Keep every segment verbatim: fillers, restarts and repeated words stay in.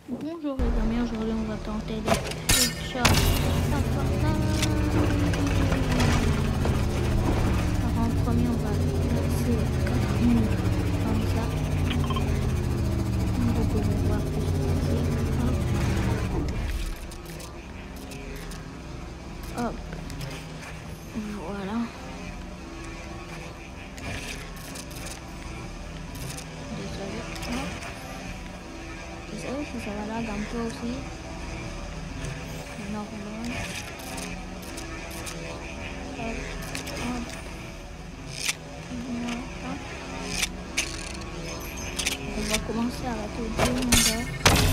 Bonjour les amis, aujourd'hui on va tenter des headshots. Alors en premier on va placer quatre murs comme ça. Vous pouvez voir plus ici. Hop. Hop. Voilà. Désolé. Hop. Désolé si ça va lag un peu aussi. C'est normal. Hop. Hop. Voilà. On va commencer avec le demandeur.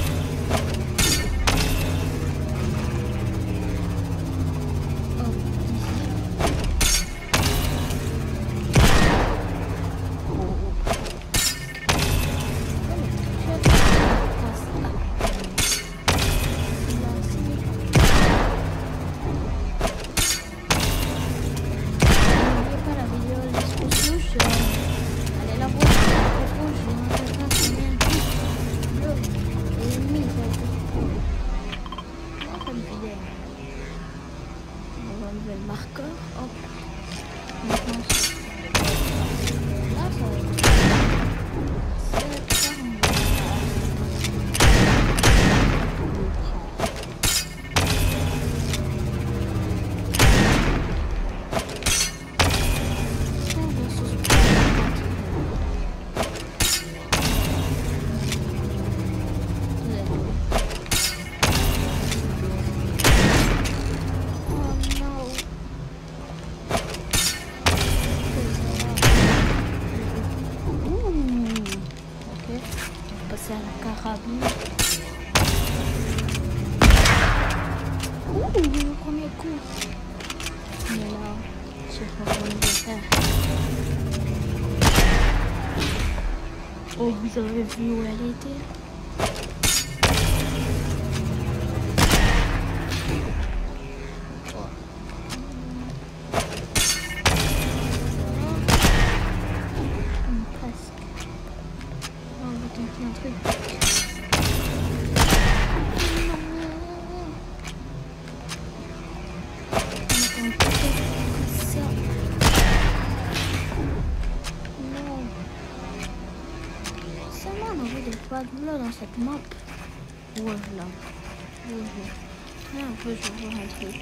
Hop, ici. Le marqueur, hop. Maintenant, là, ça va être c'est fermé. Passer à la carabine. Ouh, le premier coup. Mais là, je sais pas comment je vais faire. Oh, vous avez vu où elle était? Un truc. Ça. Non. Seulement on avait des vagues-là dans cette map. Voilà. Voilà. Là, un peu, je vais voir un truc.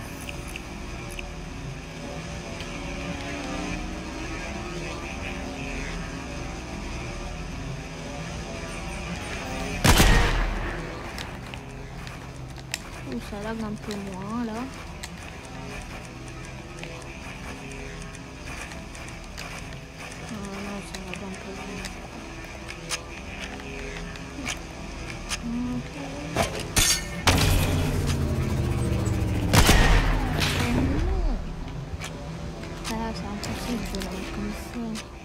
Ouh, ça lag un peu moins là. Oh non, ça lag un peu moins. Okay. Oh non. Ah, c'est impossible de lag comme ça.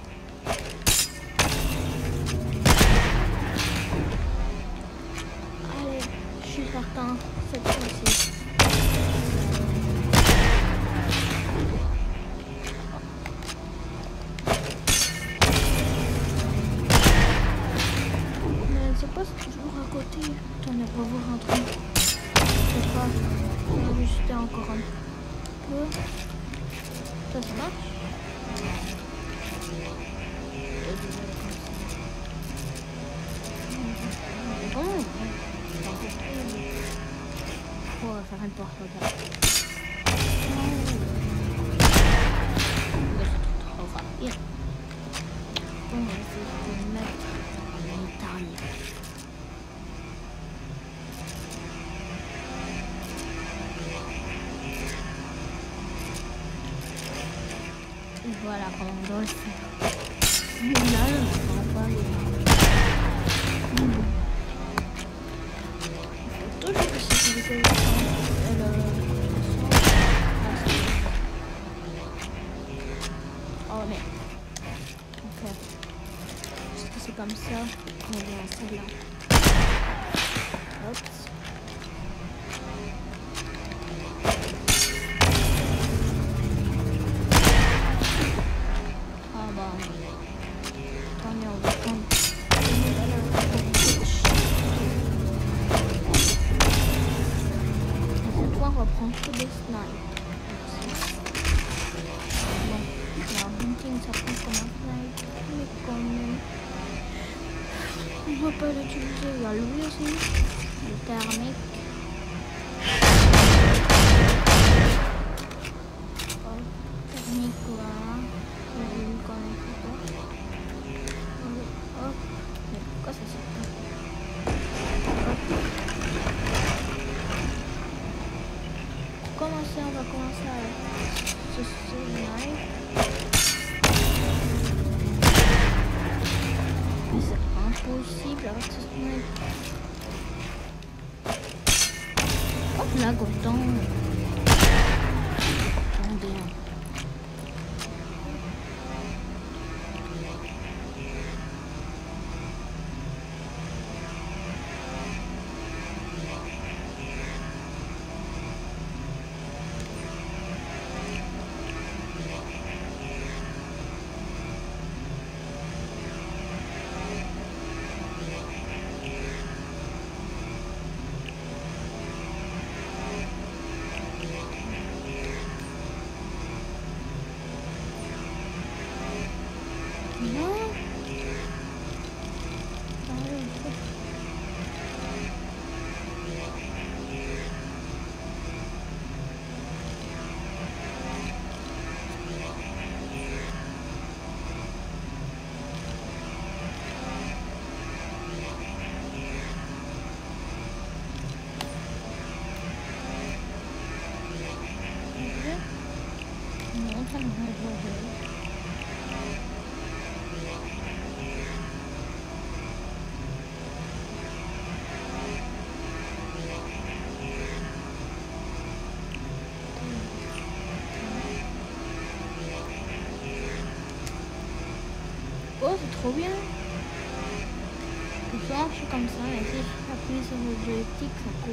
Allez, je suis certain cette fois-ci. Toujours à côté, attendez, on va voir un truc. Je sais pas, on va ajuster encore un peu. Ça, ça marche. Bon, on va faire une porte là. On va bien. On va essayer de mettre une montagne. Voilà comment on doit le faire. Là, on va pas aller. Il faut toujours sécuriser le son. Oh mais. Ok. Est-ce que c'est comme ça qu'on va celle-là? Hop. prend que des snipes. Bon, la hunting ça prend comme un snipe, mais quand même, on ne doit pas l'utiliser. Il y a lui aussi, le thermique. Oh, thermique, voilà. Je ne connais pas. Hop, mais pourquoi ça saute pas? Pour commencer, on va commencer à se snipe. Mais c'est impossible avec ce snipe. Hop là, Gotham. Attendez. Non. Non, ça ne va pas. Oh, c'est trop bien. Souvent, je suis comme ça, et si j'appuie sur le joystick, ça court.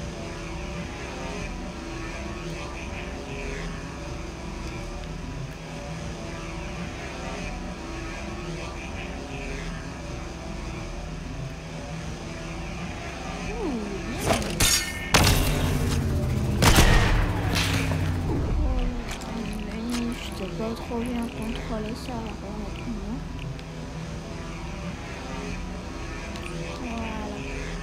Je sais pas trop bien contrôler ça, honnêtement. Voilà.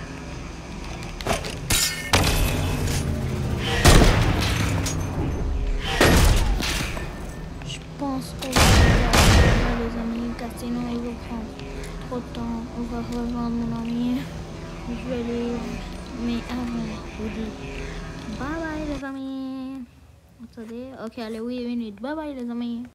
Je pense qu'on va regarder les amis, car sinon il va prendre trop de temps. On va rejoindre mon ami. Je vais aller, mais avant, je vous dis bye bye les amis. Attendez, ok, allez, oui, minutes. Bye bye les amis.